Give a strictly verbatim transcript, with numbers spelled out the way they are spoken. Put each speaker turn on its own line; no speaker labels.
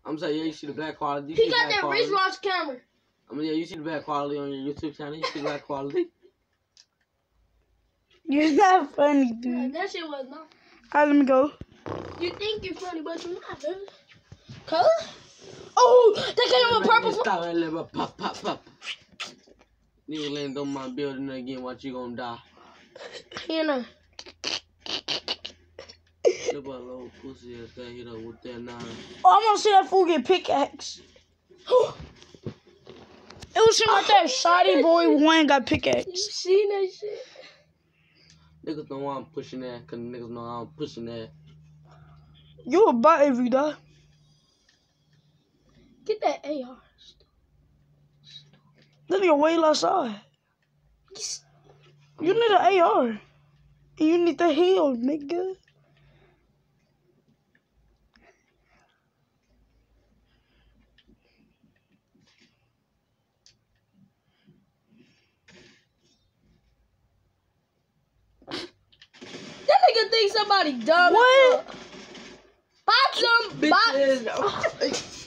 I'm saying, yeah, you see the bad quality. You
he got that wristwatch camera.
I mean, yeah, you see the bad quality on your YouTube channel. You see the bad quality.
You're not funny, dude.
Yeah, that shit was not.
Alright, let me go.
You think you're funny, but you're not, dude. Color? Oh, that came with purple.
Stop that little pop, pop, pop. Nigga land on my building again, watch you gonna die.
You know.
Look at little pussy ass that hit up with that nine.
Oh, I want to see that fool get pickaxe. It was shit like that. Shoddy boy one got pickaxe.
You seen that shit?
Niggas know I'm pushing that, cause niggas know I'm pushing that.
You a bot every day.
Get that A R.
That nigga way outside. You need an A R. And you need the heal, nigga.
That nigga think somebody dumb.
What?
Box him. Box.
Bitches.